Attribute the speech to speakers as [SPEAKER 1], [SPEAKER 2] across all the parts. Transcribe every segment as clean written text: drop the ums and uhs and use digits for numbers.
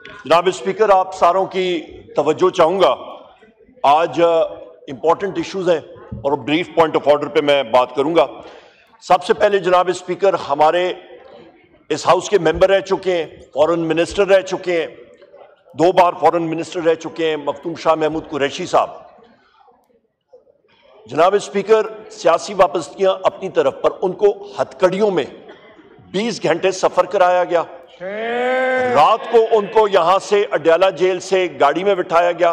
[SPEAKER 1] جناب اسپیکر، آپ ساروں کی توجہ چاہوں گا۔ آج امپورٹنٹ ایشوز ہیں اور بریف پوائنٹ آف آرڈر پہ میں بات کروں گا۔ سب سے پہلے جناب اسپیکر، ہمارے اس ہاؤس کے ممبر رہ چکے ہیں، فورن منسٹر رہ چکے ہیں، 2 بار فورن منسٹر رہ چکے ہیں، مختوم شاہ محمود قریشی صاحب۔ جناب اسپیکر، سیاسی وابستگیاں اپنی طرف پر ان کو ہتھکڑیوں میں 20 گھنٹے سفر کرایا گیا، رات کو ان کو یہاں سے اڈیالہ جیل سے گاڑی میں بٹھایا گیا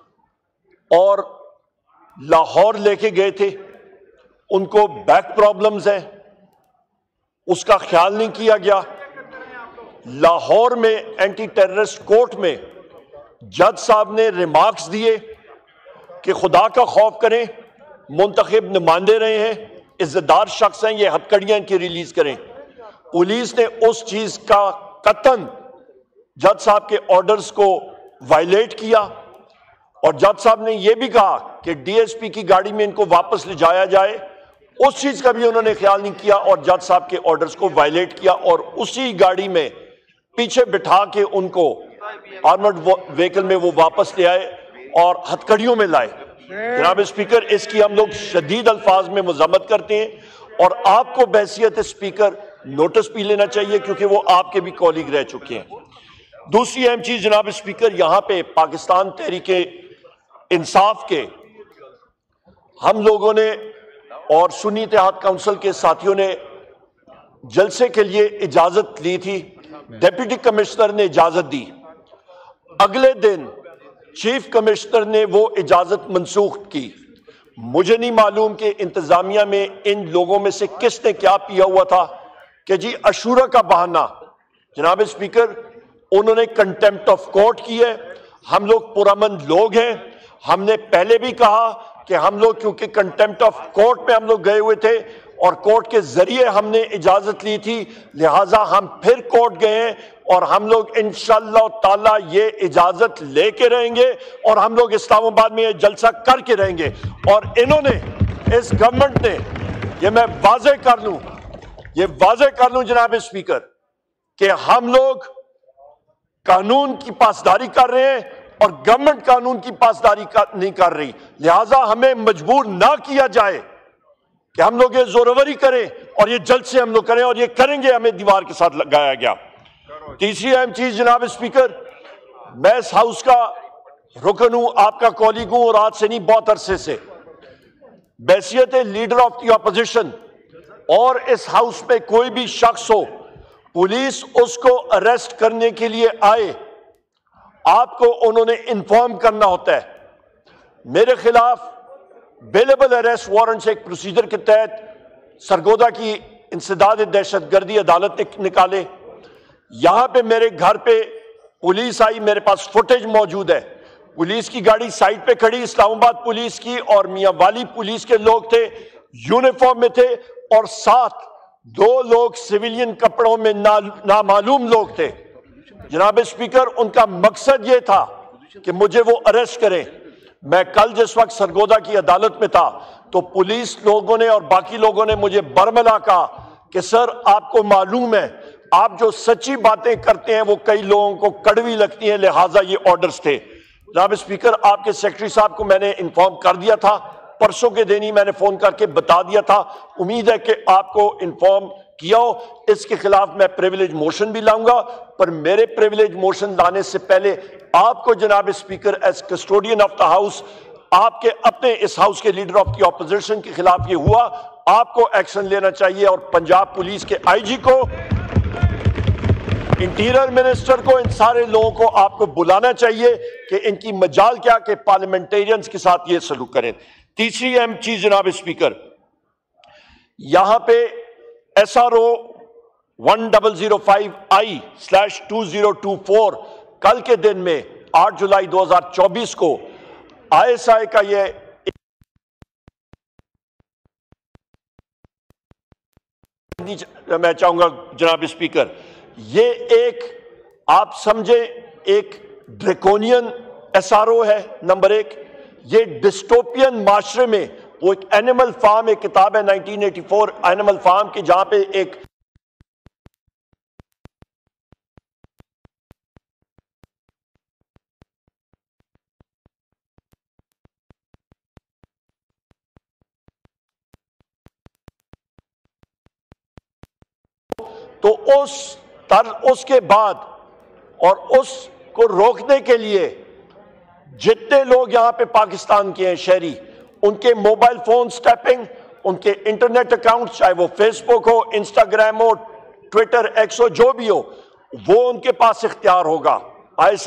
[SPEAKER 1] اور لاہور لے کے گئے تھے۔ ان کو بیک پرابلمز ہیں، اس کا خیال نہیں کیا گیا۔ لاہور میں اینٹی ٹیررسٹ کورٹ میں جج صاحب نے ریمارکس دیے کہ خدا کا خوف کریں، منتخب نمائندے رہے ہیں، عزت دار شخص ہیں، یہ ہتھکڑیاں ان کی ریلیز کریں۔ پولیس نے اس چیز کا قطعاً جج صاحب کے آرڈرز کو وائلیٹ کیا اور جج صاحب نے یہ بھی کہا کہ ڈی ایس پی کی گاڑی میں ان کو واپس لے جایا جائے، اس چیز کا بھی انہوں نے خیال نہیں کیا اور جج صاحب کے آرڈرز کو وائلیٹ کیا اور اسی گاڑی میں پیچھے بٹھا کے ان کو آرمرڈ وہیکل میں وہ واپس لے آئے اور ہتھکڑیوں میں لائے۔ جناب اسپیکر، اس کی ہم لوگ شدید الفاظ میں مذمت کرتے ہیں اور آپ کو بحیثیت اسپیکر نوٹس بھی لینا چاہیے کیونکہ وہ آپ کے بھی کولیگ رہ چکے ہیں۔ دوسری اہم چیز جناب اسپیکر، یہاں پہ پاکستان تحریک انصاف کے ہم لوگوں نے اور سنی اتحاد کونسل کے ساتھیوں نے جلسے کے لیے اجازت لی تھی، ڈیپٹی کمشنر نے اجازت دی، اگلے دن چیف کمشنر نے وہ اجازت منسوخ کی۔ مجھے نہیں معلوم کہ انتظامیہ میں ان لوگوں میں سے کس نے کیا پیا ہوا تھا کہ جی عاشورہ کا بہانہ۔ جناب اسپیکر، انہوں نے کنٹیمپٹ آف کورٹ کی ہے۔ ہم لوگ پرامن لوگ ہیں، ہم نے پہلے بھی کہا کہ ہم لوگ کیونکہ کنٹیمپٹ آف کورٹ میں ہم لوگ گئے ہوئے تھے اور کورٹ کے ذریعے ہم نے اجازت لی تھی، لہٰذا ہم پھر کورٹ گئے ہیں اور ہم لوگ انشاءاللہ تعالیٰ یہ اجازت لے کے رہیں گے اور ہم لوگ اسلام آباد میں یہ جلسہ کر کے رہیں گے۔ اور انہوں نے، اس گورنمنٹ نے، یہ میں واضح کر لوں جناب اسپیکر کہ ہم لوگ قانون کی پاسداری کر رہے ہیں اور گورنمنٹ قانون کی پاسداری نہیں کر رہی، لہٰذا ہمیں مجبور نہ کیا جائے کہ ہم لوگ یہ زوروری کریں اور یہ جلد سے ہم لوگ کریں اور یہ کریں گے، ہمیں دیوار کے ساتھ لگایا گیا۔ تیسری اہم چیز جناب اسپیکر، میں اس ہاؤس کا رکن ہوں، آپ کا کولیگ ہوں اور آج سے نہیں بہت عرصے سے بحیثیت لیڈر آف دی اپوزیشن اور اس ہاؤس میں کوئی بھی شخص ہو، پولیس اس کو اریسٹ کرنے کے لیے آئے، آپ کو انہوں نے انفارم کرنا ہوتا ہے۔ میرے خلاف بیلیبل اریسٹ وارنٹ سے ایک پروسیجر کے تحت سرگودا کی انسداد دہشت گردی عدالت نے نکالے۔ یہاں پہ میرے گھر پہ پولیس آئی، میرے پاس فوٹیج موجود ہے، پولیس کی گاڑی سائٹ پہ کھڑی، اسلام آباد پولیس کی اور میاں والی پولیس کے لوگ تھے، یونیفارم میں تھے اور ساتھ 2 لوگ سویلین کپڑوں میں نامعلوم لوگ تھے۔ جناب اسپیکر، ان کا مقصد یہ تھا کہ مجھے وہ اریسٹ کریں۔ میں کل جس وقت سرگودا کی عدالت میں تھا تو پولیس لوگوں نے اور باقی لوگوں نے مجھے برملا کہا کہ سر آپ کو معلوم ہے آپ جو سچی باتیں کرتے ہیں وہ کئی لوگوں کو کڑوی لگتی ہیں، لہٰذا یہ آرڈرز تھے۔ جناب اسپیکر، آپ کے سیکرٹری صاحب کو میں نے انفارم کر دیا تھا، پرسوں کے دن ہی میں نے فون کر کے بتا دیا تھا، امید ہے کہ آپ کو انفارم کیا ہو۔ اس کے خلاف میں پریویلیج موشن بھی لاؤں گا، پر میرے پریویلیج موشن لانے سے پہلے آپ کو جناب speaker as custodian of the house, آپ کے اپنے اس ہاؤس کے لیڈر آف دی اپوزیشن کے خلاف یہ ہوا، آپ کو ایکشن لینا چاہیے اور پنجاب پولیس کے آئی جی کو، انٹیریئر منسٹر کو، ان سارے لوگوں کو آپ کو بلانا چاہیے کہ ان کی مجال کیا کہ پارلیمنٹیرینز کے ساتھ یہ سلوک کریں۔ تیسری اہم چیز جناب اسپیکر، یہاں پہ ایس آر او 1005I/2024 کل کے دن میں 8 جولائی 2024 کو ISI کا یہ میں چاہوں گا جناب اسپیکر، یہ ایک آپ سمجھیں ایک ڈریکونین ایس آر او ہے۔ نمبر 1، یہ ڈسٹوپین معاشرے میں وہ ایک اینیمل فارم، ایک کتاب ہے 1984 اینیمل فارم کی، جہاں پہ ایک تو اس کے بعد اور اس کو روکنے کے لیے جتنے لوگ یہاں پہ پاکستان کے ہیں شہری، ان کے موبائل فون سٹیپنگ، ان کے انٹرنیٹ اکاؤنٹ، چاہے وہ فیس بک ہو، انسٹاگرام ہو، ٹویٹر، ایکس ہو، جو بھی ہو، وہ ان کے پاس اختیار ہوگا۔ ایسا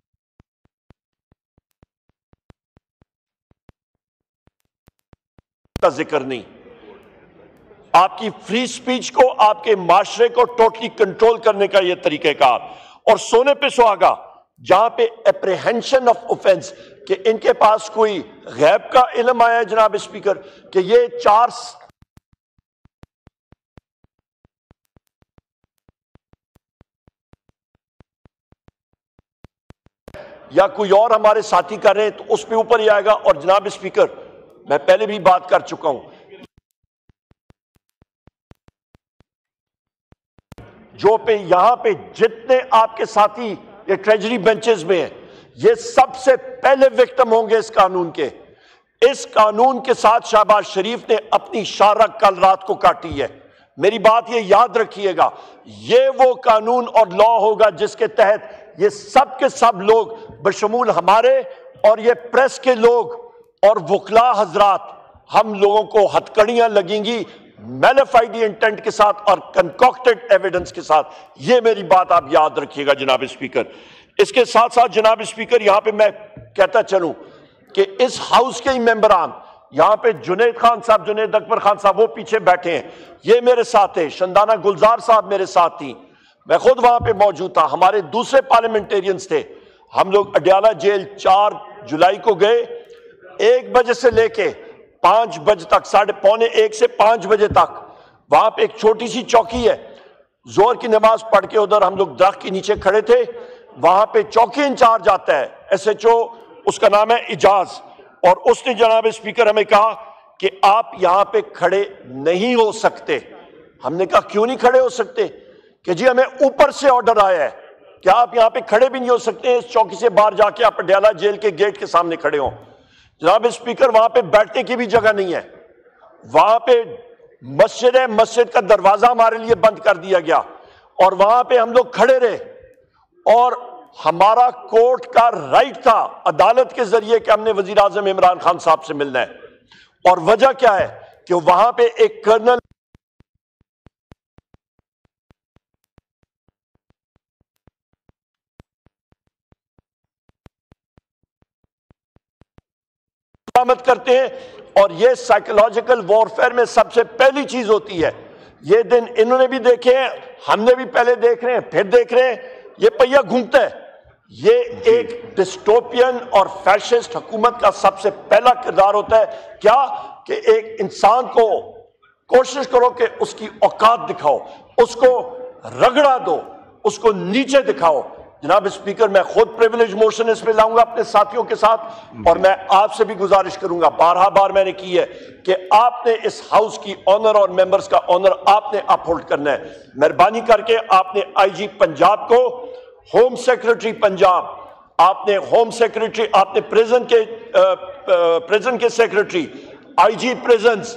[SPEAKER 1] کا ذکر نہیں، آپ کی فری سپیچ کو، آپ کے معاشرے کو ٹوٹلی کنٹرول کرنے کا یہ طریقہ کار، اور سونے پہ سہاگا جہاں پہ اپریہنشن آف اوفینس، کہ ان کے پاس کوئی غیب کا علم آیا ہے جناب اسپیکر کہ یہ 4 یا کوئی اور ہمارے ساتھی کر رہے ہیں تو اس پہ اوپر ہی آئے گا۔ اور جناب اسپیکر، میں پہلے بھی بات کر چکا ہوں، جو یہاں پہ جتنے آپ کے ساتھی یہ ٹریجری بینچز میں ہیں، یہ سب سے پہلے وکٹم ہوں گے اس قانون کے۔ اس قانون کے ساتھ شہباز شریف نے اپنی شارک کل رات کو کاٹی ہے۔ میری بات یہ یاد رکھیے گا، یہ وہ قانون اور لا ہوگا جس کے تحت یہ سب کے سب لوگ بشمول ہمارے اور یہ پریس کے لوگ اور وکلاء حضرات، ہم لوگوں کو ہتکڑیاں لگیں گی میلیفائڈ انٹینٹ کے ساتھ اور کنکوکٹڈ ایویڈنس کے ساتھ۔ یہ میری بات آپ یاد رکھیے گا جناب اسپیکر۔ اس کے ساتھ ساتھ جناب اسپیکر، یہاں پہ میں کہتا چلوں کہ اس ہاؤس کے ہی ممبران، یہاں پہ جنید خان صاحب، جنید اکبر خان صاحب وہ پیچھے بیٹھے ہیں، یہ میرے ساتھ ہیں، شندانہ گلزار صاحب میرے ساتھ تھی، میں خود وہاں پہ موجود تھا، ہمارے دوسرے پارلیمنٹیرینز تھے۔ ہم لوگ اڈیالہ جیل 4 جولائی کو گئے، 1 بجے سے لے کے 5 بجے تک، 1:45 سے 5 بجے تک وہاں پہ ایک چھوٹی سی چوکی ہے، زور کی نماز پڑھ کے ادھر ہم لوگ درخت کے نیچے کھڑے تھے۔ وہاں پہ چوکی انچارج آتا ہے SHO، اس کا نام ہے اجاز، اور اس نے جناب اسپیکر ہمیں کہا کہ آپ یہاں پہ کھڑے نہیں ہو سکتے۔ ہم نے کہا کیوں نہیں کھڑے ہو سکتے؟ کہ جی ہمیں اوپر سے آرڈر آیا ہے کہ آپ یہاں پہ کھڑے بھی نہیں ہو سکتے، اس چوکی سے باہر جا کے آپ اڈیالہ جیل کے گیٹ کے سامنے کھڑے ہوں۔ جناب اسپیکر، وہاں پہ بیٹھنے کی بھی جگہ نہیں ہے، وہاں پہ مسجد ہے، مسجد کا دروازہ ہمارے لیے بند کر دیا گیا، اور وہاں پہ ہم لوگ کھڑے رہے، اور ہمارا کورٹ کا رائٹ تھا عدالت کے ذریعے کہ ہم نے وزیر اعظم عمران خان صاحب سے ملنا ہے۔ اور وجہ کیا ہے کہ وہاں پہ ایک کرنل کرتے ہیں، اور یہ سائیکولوجیکل وارفیئر میں سب سے پہلی چیز ہوتی ہے۔ یہ دن انہوں نے بھی دیکھے ہیں، ہم نے بھی پہلے دیکھ رہے ہیں، پھر دیکھ رہے ہیں، یہ پہیہ گھومتا ہے۔ یہ ایک ڈسٹوپین اور فیشسٹ حکومت کا سب سے پہلا کردار ہوتا ہے، کیا کہ ایک انسان کو کوشش کرو کہ اس کی اوقات دکھاؤ، اس کو رگڑا دو، اس کو نیچے دکھاؤ۔ جناب اسپیکر، میں خود پریویلیج موشن اس میں لاؤں گا اپنے ساتھیوں کے ساتھ، اور میں آپ سے بھی گزارش کروں گا، بارہا بار میں نے کی ہے کہ آپ نے اس ہاؤس کی آنر اور ممبرز کا آنر آپ نے اپ ہولڈ کرنا ہے۔ مہربانی کر کے آپ نے IG پنجاب کو، ہوم سیکرٹری پنجاب، آپ نے ہوم سیکرٹری، آپ نے پریزن کے سیکرٹری، IG پریزنز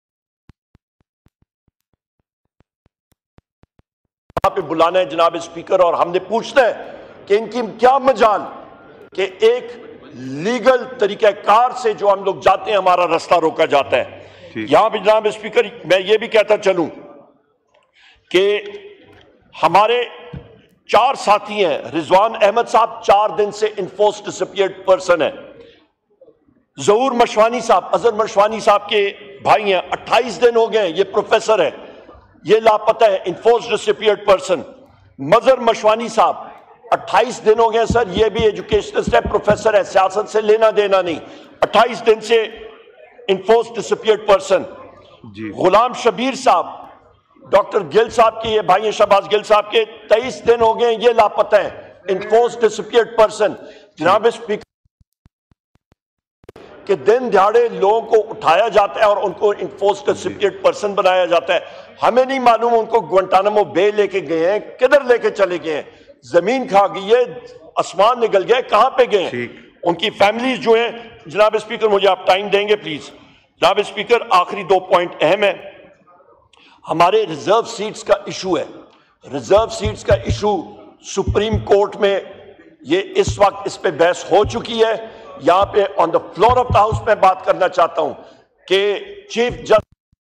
[SPEAKER 1] پہ بلانا ہے جناب اسپیکر، اور ہم نے پوچھنا ہے کہ ان کی کیا مجال کہ ایک لیگل طریقہ کار سے جو ہم لوگ جاتے ہیں ہمارا رستہ روکا جاتا ہے۔ یہاں پہ جناب اسپیکر میں یہ بھی کہتا چلوں کہ ہمارے 4 ساتھی ہیں، رضوان احمد صاحب 4 دن سے انفورس ڈسپیئرڈ پرسن ہے، ظہور مشوانی صاحب، اظہر مشوانی صاحب کے بھائی ہیں، 28 دن ہو گئے، یہ پروفیسر ہے، یہ لاپتہ ہے، enforce disappeared person. Mazhar Mashwani صاحب 28 دن ہو گئے سر، یہ بھی ایجوکیشنسٹ ہے، پروفیسر ہے، سیاست سے لینا دینا نہیں، 28 دن سے enforce disappeared person. Ghulam Shabbir صاحب، ڈاکٹر گل صاحب کے یہ بھائی ہیں، شہباز گل صاحب کے 23 دن ہو گئے، یہ لاپتہ ہیں، انفورس ڈسپیئرڈ پرسن۔ جناب اسپیکر، کہ دن دہاڑے لوگوں کو اٹھایا جاتا ہے اور ان کو انفورس ڈسپیئرڈ پرسن بنایا جاتا ہے، ہمیں نہیں معلوم ان کو گوانٹانامو بے لے کے گئے ہیں، کدھر لے کے چلے گئے ہیں، زمین کھا گئی ہے، آسمان نگل گئے، کہاں پہ گئے ہیں، ان کی فیملیز جو ہیں۔ جناب اسپیکر، مجھے آپ ٹائم دیں گے پلیز؟ جناب اسپیکر، آخری 2 پوائنٹ اہم ہیں، ہمارے ریزرو سیٹس کا ایشو ہے۔ ریزرو سیٹس کا ایشو سپریم کورٹ میں یہ اس وقت اس پہ بحث ہو چکی ہے. یہاں پہ on the floor of the house میں بات کرنا چاہتا ہوں کہ چیف جسٹس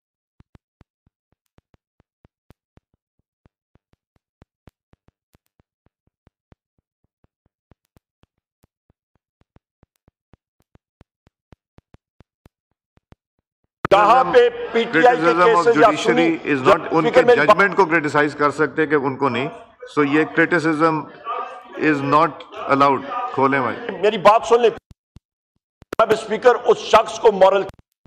[SPEAKER 1] کہاں پہ پی ٹی آئی کے کیسز یا سنی
[SPEAKER 2] ان کے ججمنٹ کو کرٹیسائز کر سکتے کہ ان کو نہیں. سو یہ کرٹیسزم از ناٹ الاؤڈ. کھولیں بھائی
[SPEAKER 1] میری بات سن لیں جناب اسپیکر. اس شخص کو مورل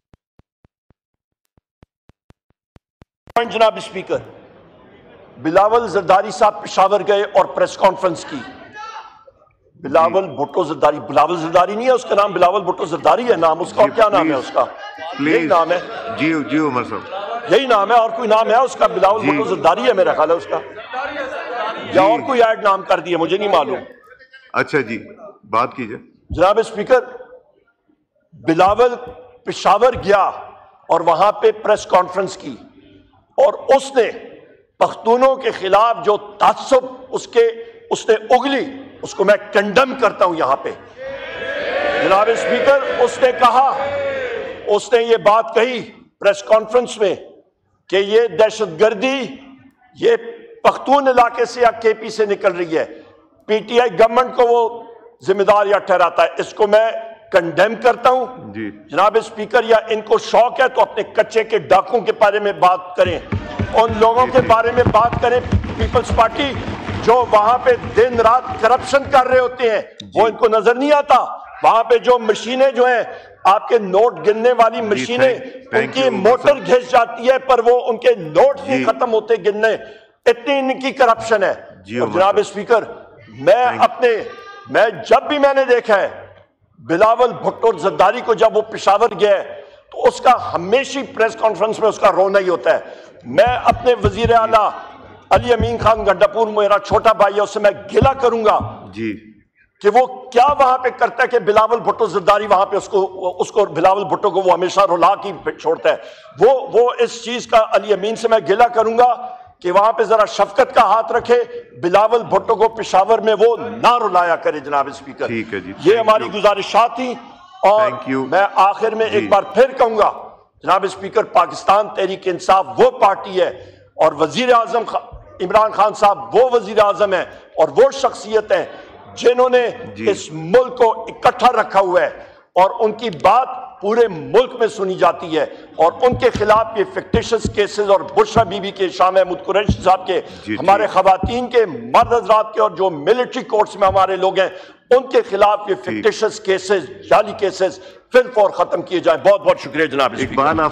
[SPEAKER 1] جناب اسپیکر بلاول زرداری صاحب پشاور گئے اور پریس کانفرنس کی. بلاول بھٹو زرداری، بلاول زرداری نہیں ہے اس کا نام، بلاول بھٹو زرداری ہے نام اس کا. اور کیا نام ہے اس کا؟ یہی نام ہے
[SPEAKER 2] جی عمر صاحب،
[SPEAKER 1] یہی نام ہے. اور کوئی نام ہے اس کا؟ بلاول بھٹو زرداری ہے میرا خیال ہے اس کا، یا اور کوئی ایڈ نام کر دیا مجھے نہیں معلوم.
[SPEAKER 2] اچھا جی بات کیجئے.
[SPEAKER 1] جناب اسپیکر بلاول پشاور گیا اور وہاں پہ پریس کانفرنس کی اور اس نے پختونوں کے خلاف جو تعصب اس نے اگلی، اس کو میں کنڈم کرتا ہوں یہاں پہ. جناب اسپیکر اس نے کہا، اس نے یہ بات کہی پریس کانفرنس میں کہ یہ دہشت گردی یہ پختون علاقے سے یا کے پی سے نکل رہی ہے. پی ٹی آئی گورنمنٹ کو وہ ذمہ دار یا ٹھہراتا ہے. اس کو میں کنڈیم کرتا ہوں. جناب اسپیکر یا ان کو شوق ہے تو اپنے کچے کے ڈاکوں کے بارے میں بات کریں، ان لوگوں کے بارے میں بات کریں پیپلز پارٹی جو وہاں پہ دن رات کرپشن کر رہے ہوتے ہیں. وہ ان کو نظر نہیں آتا. وہاں پہ جو مشینیں جو ہیں آپ کے نوٹ گننے والی مشینیں، ان کی موٹر گھس جاتی ہے پر وہ ان کے نوٹ نہیں ختم ہوتے گننے. اتنی ان کی کرپشن ہے. اور جناب اسپیکر میں جب بھی میں نے دیکھا ہے بلاول بھٹو زرداری کو جب وہ پشاور گیا ہے تو اس کا ہمیشہ پریس کانفرنس میں اس کا رونا ہی ہوتا ہے. میں اپنے وزیر اعلیٰ علی امین خان گنڈاپور میرا چھوٹا بھائی ہے، اس سے میں گلہ کروں گا کہ وہ کیا وہاں پہ کرتا ہے کہ بلاول بھٹو زرداری وہاں پہ اس کو بلاول بھٹو کو وہ ہمیشہ رلا کی چھوڑتا ہے. وہ اس چیز کا علی امین سے میں گلہ کروں گا کہ وہاں پہ ذرا شفقت کا ہاتھ رکھے، بلاول بھٹو کو پشاور میں وہ نہ رلایا کرے. جناب اسپیکر یہ ہماری گزارشات تھی. اور میں آخر میں ایک بار پھر کہوں گا جناب اسپیکر پاکستان تحریک انصاف وہ پارٹی ہے اور وزیر اعظم عمران خان صاحب وہ وزیر اعظم ہیں اور وہ شخصیت ہیں جنہوں نے اس ملک کو اکٹھا رکھا ہوا ہے اور ان کی بات پورے ملک میں سنی جاتی ہے. اور ان کے خلاف یہ فکٹیشس کیسز اور بشرا بی بی کے، شاہ محمود قریشی صاحب کے، ہمارے خواتین کے، مرد حضرات کے، اور جو ملٹری کورٹس میں ہمارے لوگ ہیں ان کے خلاف یہ فکٹیشس کیسز، جعلی کیسز فی الفور ختم کیے جائیں. بہت بہت شکریہ جناب.